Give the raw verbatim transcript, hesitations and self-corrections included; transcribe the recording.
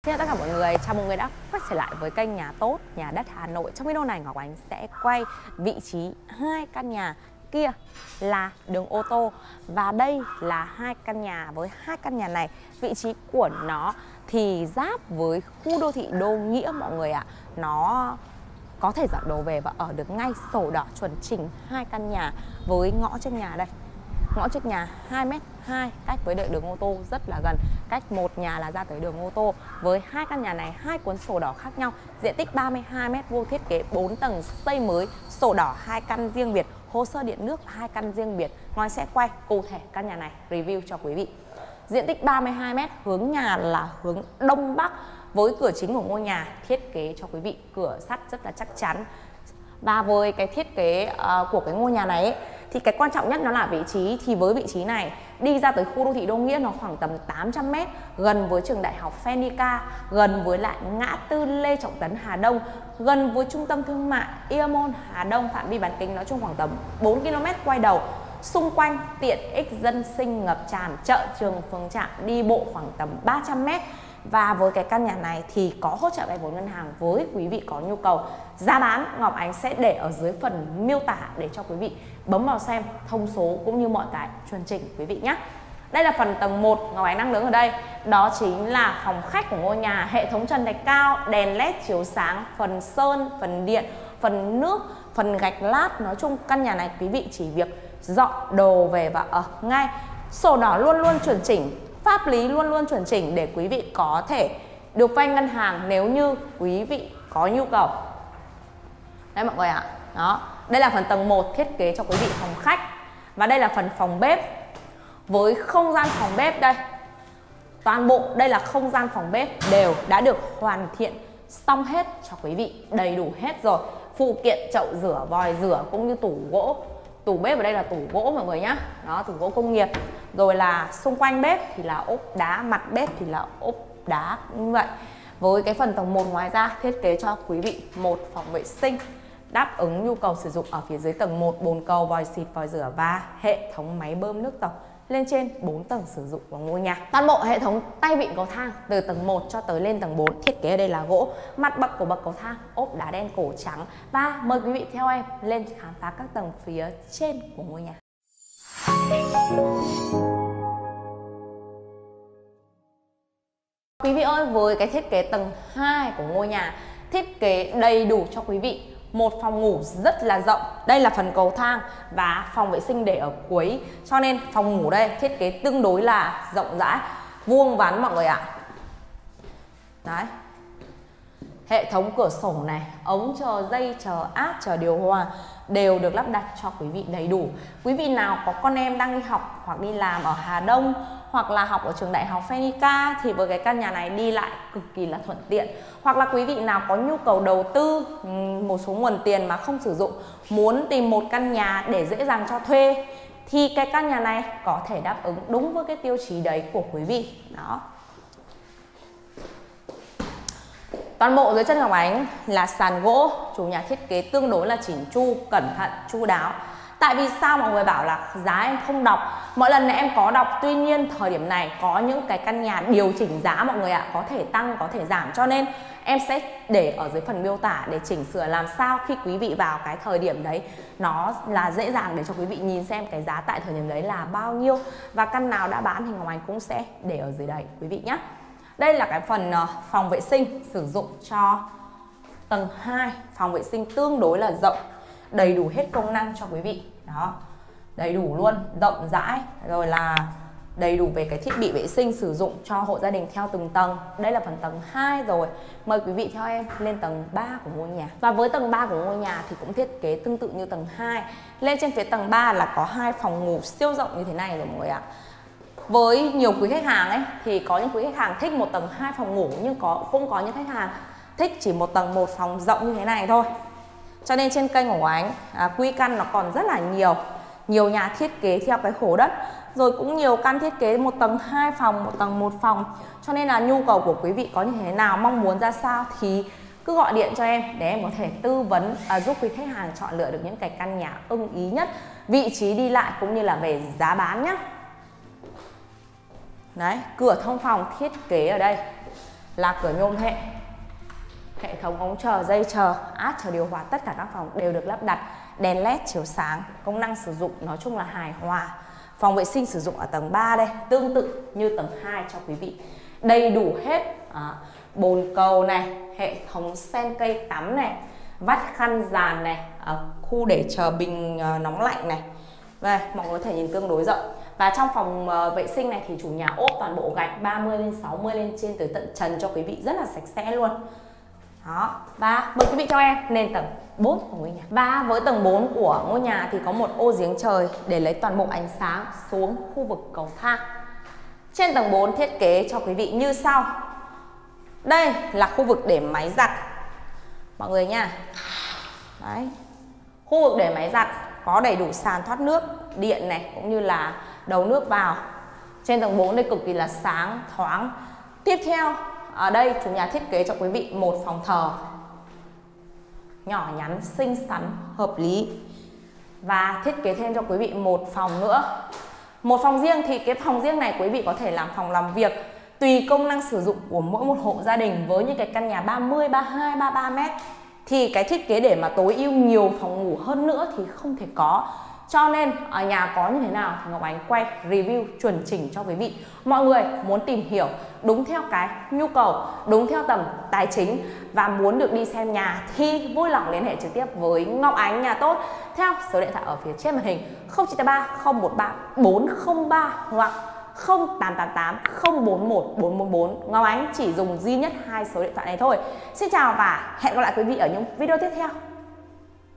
Xin chào tất cả mọi người, chào mừng người đã quay trở lại với kênh Nhà Tốt, Nhà Đất Hà Nội. Trong video này Ngọc Ánh sẽ quay vị trí hai căn nhà, kia là đường ô tô và đây là hai căn nhà. Với hai căn nhà này, vị trí của nó thì giáp với khu đô thị Đô Nghĩa mọi người ạ. Nó có thể dọn đồ về và ở được ngay, sổ đỏ chuẩn chỉnh hai căn nhà với ngõ trước nhà đây. Ngõ trước nhà hai mét hai, cách với đợi đường ô tô rất là gần, cách một nhà là ra tới đường ô tô. Với hai căn nhà này, hai cuốn sổ đỏ khác nhau, diện tích ba mươi hai mét vuông, thiết kế bốn tầng, xây mới, sổ đỏ hai căn riêng biệt, hồ sơ điện nước hai căn riêng biệt. Ngoài sẽ quay cụ thể căn nhà này review cho quý vị. Diện tích ba mươi hai mét, hướng nhà là hướng đông bắc, với cửa chính của ngôi nhà thiết kế cho quý vị cửa sắt rất là chắc chắn. Và với cái thiết kế uh, của cái ngôi nhà này ấy, thì cái quan trọng nhất nó là vị trí. Thì với vị trí này đi ra tới khu đô thị Đô Nghĩa nó khoảng tầm tám trăm mét, gần với trường đại học Phenica, gần với lại ngã tư Lê Trọng Tấn Hà Đông, gần với trung tâm thương mại Eamon Hà Đông. Phạm vi bán kính nói chung khoảng tầm bốn ki lô mét quay đầu. Xung quanh tiện ích dân sinh ngập tràn, chợ trường phường trạm, đi bộ khoảng tầm ba trăm mét. Và với cái căn nhà này thì có hỗ trợ vay vốn ngân hàng với quý vị có nhu cầu. Giá bán Ngọc Ánh sẽ để ở dưới phần miêu tả để cho quý vị bấm vào xem thông số cũng như mọi cái chuẩn chỉnh quý vị nhé. Đây là phần tầng một Ngọc Ánh đang đứng ở đây. Đó chính là phòng khách của ngôi nhà, hệ thống trần thạch cao, đèn led chiếu sáng, phần sơn, phần điện, phần nước, phần gạch lát. Nói chung căn nhà này quý vị chỉ việc dọn đồ về và ở ngay. Sổ đỏ luôn luôn chuẩn chỉnh, pháp lý luôn luôn chuẩn chỉnh để quý vị có thể được vay ngân hàng nếu như quý vị có nhu cầu. Đây mọi người ạ. Đó, đây là phần tầng một thiết kế cho quý vị phòng khách. Và đây là phần phòng bếp. Với không gian phòng bếp đây, toàn bộ đây là không gian phòng bếp đều đã được hoàn thiện xong hết cho quý vị, đầy đủ hết rồi. Phụ kiện chậu rửa, vòi rửa cũng như tủ gỗ. Tủ bếp ở đây là tủ gỗ mọi người nhá. Đó, tủ gỗ công nghiệp. Rồi là xung quanh bếp thì là ốp đá, mặt bếp thì là ốp đá như vậy. Với cái phần tầng một ngoài ra thiết kế cho quý vị một phòng vệ sinh đáp ứng nhu cầu sử dụng ở phía dưới tầng một, bồn cầu, vòi xịt, vòi rửa và hệ thống máy bơm nước tổng lên trên bốn tầng sử dụng của ngôi nhà. Toàn bộ hệ thống tay vịn cầu thang từ tầng một cho tới lên tầng bốn thiết kế ở đây là gỗ. Mặt bậc của bậc cầu thang ốp đá đen cổ trắng. Và mời quý vị theo em lên khám phá các tầng phía trên của ngôi nhà. Quý vị ơi, với cái thiết kế tầng hai của ngôi nhà, thiết kế đầy đủ cho quý vị một phòng ngủ rất là rộng. Đây là phần cầu thang và phòng vệ sinh để ở cuối. Cho nên phòng ngủ đây thiết kế tương đối là rộng rãi, vuông vắn mọi người ạ. Đấy. Hệ thống cửa sổ này, ống chờ dây, chờ áp, chờ điều hòa đều được lắp đặt cho quý vị đầy đủ. Quý vị nào có con em đang đi học hoặc đi làm ở Hà Đông hoặc là học ở trường đại học Phenica thì với cái căn nhà này đi lại cực kỳ là thuận tiện. Hoặc là quý vị nào có nhu cầu đầu tư một số nguồn tiền mà không sử dụng, muốn tìm một căn nhà để dễ dàng cho thuê thì cái căn nhà này có thể đáp ứng đúng với cái tiêu chí đấy của quý vị. Đó. Toàn bộ dưới chân Ngọc Ánh là sàn gỗ, chủ nhà thiết kế tương đối là chỉn chu, cẩn thận, chu đáo. Tại vì sao mọi người bảo là giá em không đọc? Mỗi lần này em có đọc, tuy nhiên thời điểm này có những cái căn nhà điều chỉnh giá mọi người ạ, có thể tăng, có thể giảm, cho nên em sẽ để ở dưới phần miêu tả để chỉnh sửa làm sao khi quý vị vào cái thời điểm đấy nó là dễ dàng để cho quý vị nhìn xem cái giá tại thời điểm đấy là bao nhiêu. Và căn nào đã bán thì Ngọc Ánh cũng sẽ để ở dưới đấy quý vị nhé. Đây là cái phần phòng vệ sinh sử dụng cho tầng hai. Phòng vệ sinh tương đối là rộng, đầy đủ hết công năng cho quý vị. Đó, đầy đủ luôn, rộng rãi. Rồi là đầy đủ về cái thiết bị vệ sinh sử dụng cho hộ gia đình theo từng tầng. Đây là phần tầng hai rồi. Mời quý vị theo em lên tầng ba của ngôi nhà. Và với tầng ba của ngôi nhà thì cũng thiết kế tương tự như tầng hai. Lên trên phía tầng ba là có hai phòng ngủ siêu rộng như thế này rồi mọi người ạ. Với nhiều quý khách hàng ấy thì có những quý khách hàng thích một tầng hai phòng ngủ, nhưng có cũng có những khách hàng thích chỉ một tầng một phòng rộng như thế này thôi. Cho nên trên kênh của Ánh à, quy căn nó còn rất là nhiều. Nhiều nhà thiết kế theo cái khổ đất. Rồi cũng nhiều căn thiết kế một tầng hai phòng, một tầng một phòng. Cho nên là nhu cầu của quý vị có như thế nào, mong muốn ra sao thì cứ gọi điện cho em để em có thể tư vấn à, giúp quý khách hàng chọn lựa được những cái căn nhà ưng ý nhất, vị trí đi lại cũng như là về giá bán nhé. Đấy, cửa thông phòng thiết kế ở đây là cửa nhôm hệ. Hệ thống ống chờ, dây chờ, át chờ điều hòa tất cả các phòng đều được lắp đặt đèn led chiếu sáng, công năng sử dụng nói chung là hài hòa. Phòng vệ sinh sử dụng ở tầng ba đây, tương tự như tầng hai cho quý vị. Đầy đủ hết à, bồn cầu này, hệ thống sen cây tắm này, vắt khăn giàn này, à, khu để chờ bình à, nóng lạnh này. Đây, mọi người có thể nhìn tương đối rộng. Và trong phòng uh, vệ sinh này thì chủ nhà ốp toàn bộ gạch ba mươi lên sáu mươi lên trên tới tận trần cho quý vị, rất là sạch sẽ luôn. Đó, và mời quý vị cho em lên tầng bốn của ngôi nhà. Và với tầng bốn của ngôi nhà thì có một ô giếng trời để lấy toàn bộ ánh sáng xuống khu vực cầu thang. Trên tầng bốn thiết kế cho quý vị như sau. Đây là khu vực để máy giặt mọi người nha. Đấy. Khu vực để máy giặt có đầy đủ sàn thoát nước, điện này cũng như là đầu nước vào. Trên tầng bốn đây cực kỳ là sáng, thoáng. Tiếp theo ở đây chủ nhà thiết kế cho quý vị một phòng thờ nhỏ nhắn, xinh xắn, hợp lý. Và thiết kế thêm cho quý vị một phòng nữa. Một phòng riêng thì cái phòng riêng này quý vị có thể làm phòng làm việc, tùy công năng sử dụng của mỗi một hộ gia đình. Với những cái căn nhà ba mươi, ba mươi hai, ba mươi ba mét thì cái thiết kế để mà tối ưu nhiều phòng ngủ hơn nữa thì không thể có. Cho nên ở nhà có như thế nào thì Ngọc Ánh quay review chuẩn chỉnh cho quý vị. Mọi người muốn tìm hiểu đúng theo cái nhu cầu, đúng theo tầm tài chính và muốn được đi xem nhà thì vui lòng liên hệ trực tiếp với Ngọc Ánh Nhà Tốt theo số điện thoại ở phía trên màn hình không chín tám ba không một ba bốn không ba hoặc không tám tám tám không bốn một bốn bốn bốn. Ngọc Ánh chỉ dùng duy nhất hai số điện thoại này thôi. Xin chào và hẹn gặp lại quý vị ở những video tiếp theo.